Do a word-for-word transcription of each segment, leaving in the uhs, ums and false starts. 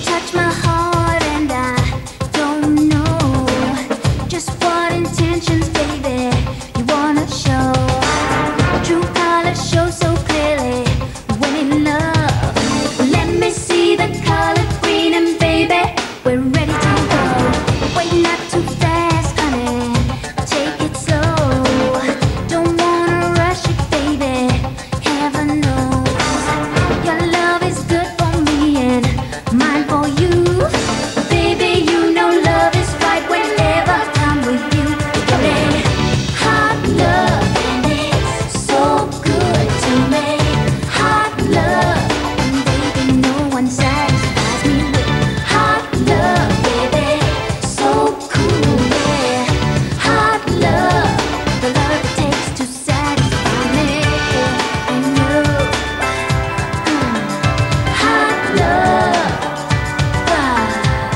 touch my heart and I don't know just what intentions, baby, you wanna show. True colors show so clearly when in love. Let me see the color green and baby, we're ready to go. Wait, not too fast, honey, take it slow. Don't wanna rush it, baby, heaven knows your love is good for me and mine for you. Baby, you know love is right whenever I'm with you. Baby, hot love and it's so good to me. Hot love and baby, no one satisfies me with hot love, baby, so cool, yeah. Hot love, the love it takes to satisfy me and you. Mm. Hot love, wow.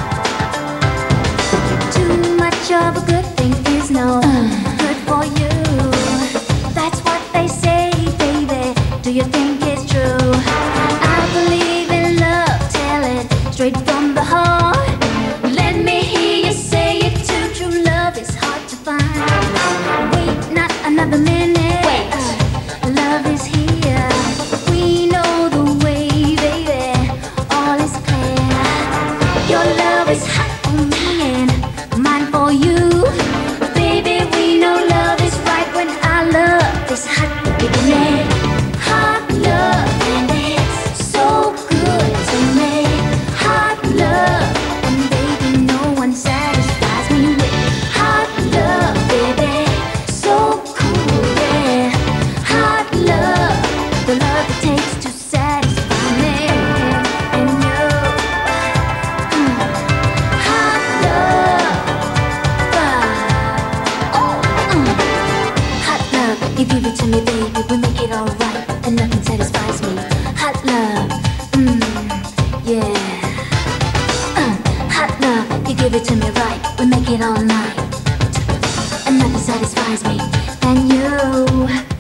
Too much of a good thing is no good for you. That's what they say, baby. Do you think it's true? I believe in love, tell it straight from the heart. Let me hear you say it too. True love is hard to find. Wait, not another minute. Wait, love is here. We know the way, baby. All is clear. Your love is hot on me and mine for you. Baby, we know love is right when our love is hot, baby. Hot love and it's so good to me. Hot love and baby, no one satisfies me with hot love, baby, so cool, yeah. Hot love, the love it takes to satisfy me and you. Mm. Hot love, wow. Oh, mm. Hot love, you give it to me, baby, we make it alright, and nothing satisfies me. Hot love, mm, yeah. Uh, hot love, you give it to me right, we make it all night, and nothing satisfies me than you.